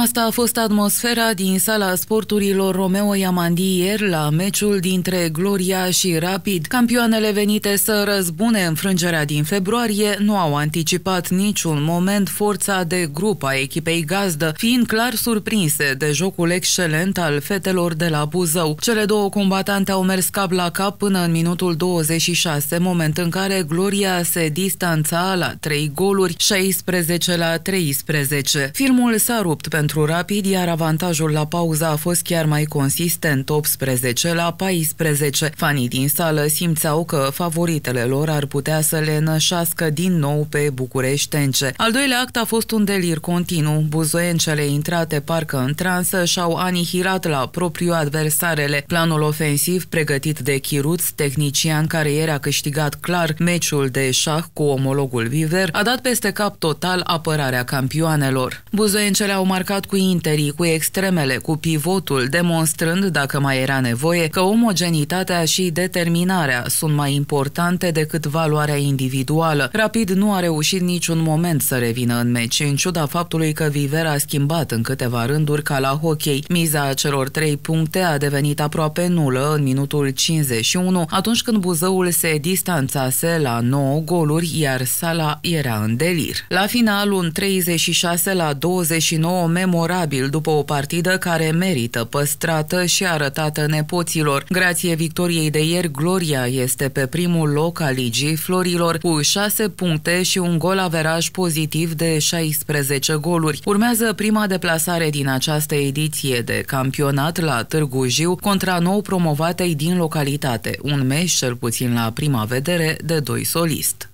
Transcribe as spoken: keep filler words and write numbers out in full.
Asta a fost atmosfera din sala sporturilor Romeo Iamandi ieri la meciul dintre Gloria și Rapid. Campioanele venite să răzbune înfrângerea din februarie nu au anticipat niciun moment forța de grup a echipei gazdă, fiind clar surprinse de jocul excelent al fetelor de la Buzău. Cele două combatante au mers cap la cap până în minutul douăzeci și șase, moment în care Gloria se distanța la trei goluri, șaisprezece la treisprezece. Filmul s-a rupt pentru Rapid, iar avantajul la pauză a fost chiar mai consistent, optsprezece la paisprezece. Fanii din sală simțeau că favoritele lor ar putea să le nășească din nou pe bucureștence. Al doilea act a fost un delir continuu. Buzoiencele intrate parcă în transă și-au anihilat la propriu adversarele. Planul ofensiv pregătit de Chiruț, tehnician care ieri a câștigat clar meciul de șah cu omologul Viver, a dat peste cap total apărarea campioanelor. Buzoiencele au marcat cu interii, cu extremele, cu pivotul, demonstrând, dacă mai era nevoie, că omogenitatea și determinarea sunt mai importante decât valoarea individuală. Rapid nu a reușit niciun moment să revină în meci, în ciuda faptului că Viver a schimbat în câteva rânduri ca la hockey. Miza celor trei puncte a devenit aproape nulă în minutul cincizeci și unu, atunci când Buzăul se distanțase la nouă goluri, iar sala era în delir. La final, un treizeci și șase la douăzeci și nouă memorabil după o partidă care merită păstrată și arătată nepoților. Grație victoriei de ieri, Gloria este pe primul loc al Ligii Florilor cu șase puncte și un gol averaj pozitiv de șaisprezece goluri. Urmează prima deplasare din această ediție de campionat la Târgu Jiu contra nou promovatei din localitate, un meci cel puțin la prima vedere de doi solist.